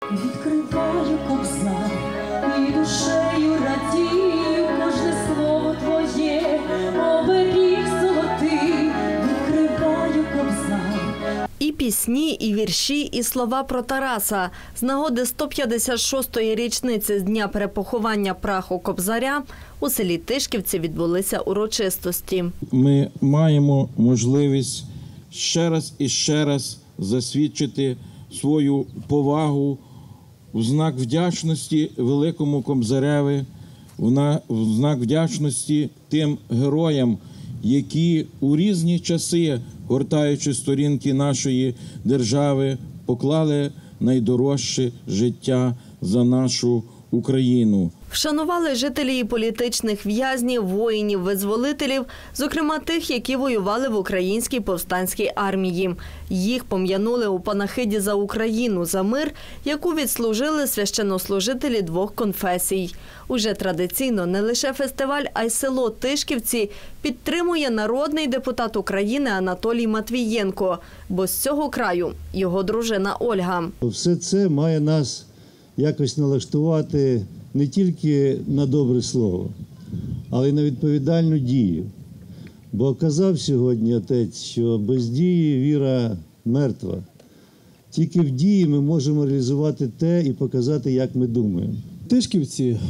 відкриваю кобзар і душею радію, кожне слово твоє, оберіг золотий, відкриваю кобзар. І пісні, і вірші, і слова про Тараса. З нагоди 156-ї річниці з дня перепоховання праху Кобзаря у селі Тишківці відбулися урочистості. Ми маємо можливість ще раз і ще раз засвідчити свою повагу в знак вдячності великому Кобзареві, в знак вдячності тим героям, які у різні часи, гортаючи сторінки нашої держави, поклали найдорожче життя за нашу Україну. Вшанували жителі і політичних в'язнів, воїнів-визволителів, зокрема тих, які воювали в Українській повстанській армії. Їх пом'янули у панахиді за Україну, за мир, яку відслужили священнослужителі двох конфесій. Уже традиційно не лише фестиваль, а й село Тишківці підтримує народний депутат України Анатолій Матвієнко, бо з цього краю його дружина Ольга. Все це має нас якось налаштувати не тільки на добре слово, але й на відповідальну дію. Бо казав сьогодні отець, що без дії віра мертва. Тільки в дії ми можемо реалізувати те і показати, як ми думаємо. Тишківці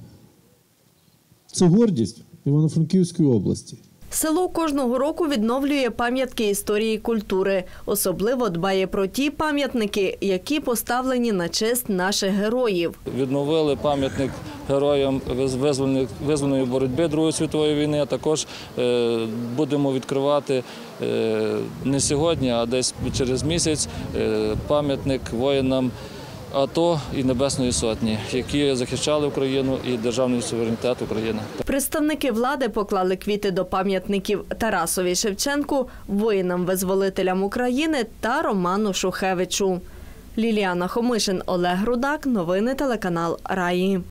– це гордість Івано-Франківської області. Село кожного року відновлює пам'ятки історії і культури. Особливо дбає про ті пам'ятники, які поставлені на честь наших героїв. Відновили пам'ятник героям визвольної боротьби Другої світової війни, а також будемо відкривати не сьогодні, а десь через місяць пам'ятник воїнам АТО і Небесної Сотні, які захищали Україну і державний суверенітет України. Представники влади поклали квіти до пам'ятників Тарасові Шевченку, воїнам-визволителям України та Роману Шухевичу. Ліліана Хомишин, Олег Рудак. Новини телеканал Раї.